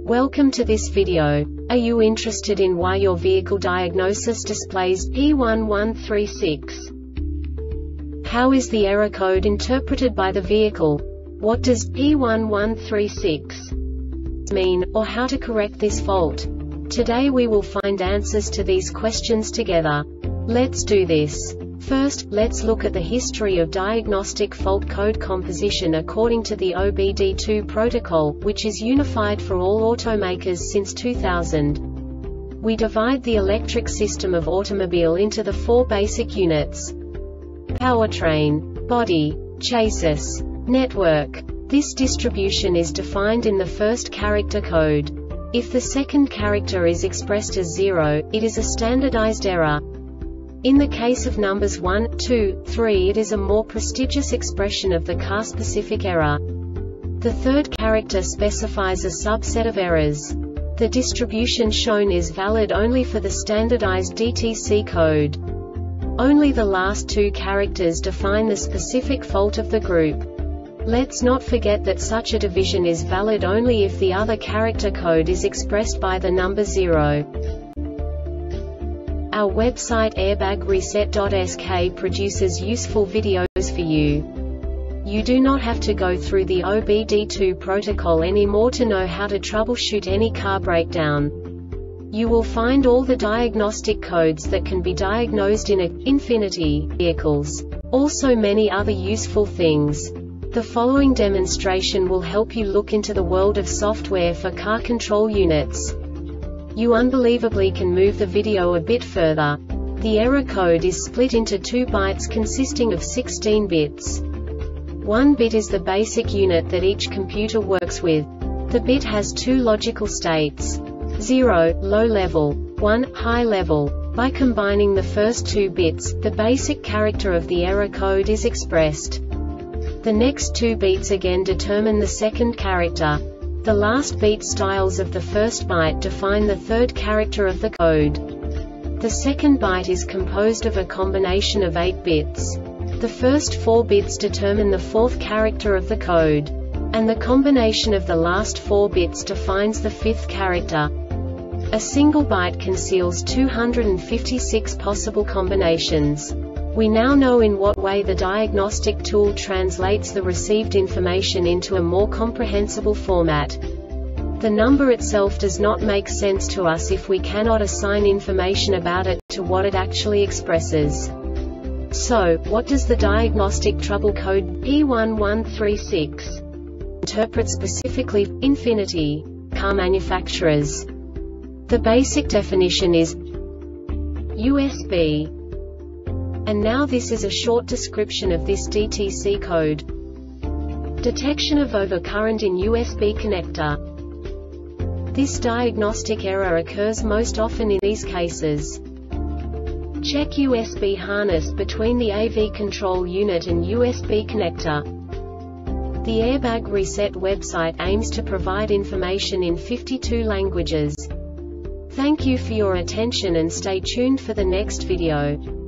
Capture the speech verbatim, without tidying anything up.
Welcome to this video. Are you interested in why your vehicle diagnosis displays P one one three six? How is the error code interpreted by the vehicle? What does P one one three six mean, or how to correct this fault? Today we will find answers to these questions together. Let's do this. First, let's look at the history of diagnostic fault code composition according to the O B D two protocol, which is unified for all automakers since two thousand. We divide the electric system of automobile into the four basic units: powertrain, body, chassis, network. This distribution is defined in the first character code. If the second character is expressed as zero, it is a standardized error. In the case of numbers one, two, three, it is a more prestigious expression of the car-specific error. The third character specifies a subset of errors. The distribution shown is valid only for the standardized D T C code. Only the last two characters define the specific fault of the group. Let's not forget that such a division is valid only if the other character code is expressed by the number zero. Our website airbag reset dot S K produces useful videos for you. You do not have to go through the O B D two protocol anymore to know how to troubleshoot any car breakdown. You will find all the diagnostic codes that can be diagnosed in a Infiniti vehicles. Also many other useful things. The following demonstration will help you look into the world of software for car control units. You unbelievably can move the video a bit further. The error code is split into two bytes consisting of sixteen bits. One bit is the basic unit that each computer works with. The bit has two logical states: zero, low level, one, high level. By combining the first two bits, the basic character of the error code is expressed. The next two bits again determine the second character. The last beat styles of the first byte define the third character of the code. The second byte is composed of a combination of eight bits. The first four bits determine the fourth character of the code. And the combination of the last four bits defines the fifth character. A single byte conceals two hundred fifty-six possible combinations. We now know in what way the diagnostic tool translates the received information into a more comprehensible format. The number itself does not make sense to us if we cannot assign information about it to what it actually expresses. So, what does the diagnostic trouble code P one one three six interpret specifically for Infiniti car manufacturers? The basic definition is U S B. And now this is a short description of this D T C code. Detection of overcurrent in U S B connector. This diagnostic error occurs most often in these cases. Check U S B harness between the A V control unit and U S B connector. The Airbag Reset website aims to provide information in fifty-two languages. Thank you for your attention and stay tuned for the next video.